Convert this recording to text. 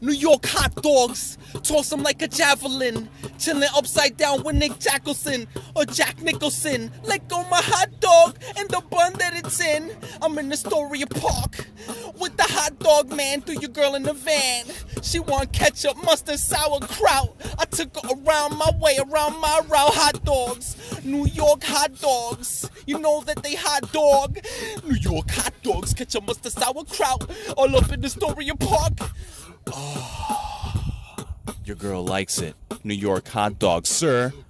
New York hot dogs, toss them like a javelin. Chillin' upside down with Nick Jackelson or Jack Nicholson. Let go my hot dog and the bun that it's in. I'm in Astoria Park with the hot dog man. Threw your girl in the van. She want ketchup, mustard, sauerkraut. I took her around my way, around my route. Hot dogs, New York hot dogs. You know that they hot dog. New York hot dogs, ketchup, mustard, sauerkraut. All up in Astoria Park. Oh, your girl likes it. New York hot dogs, sir.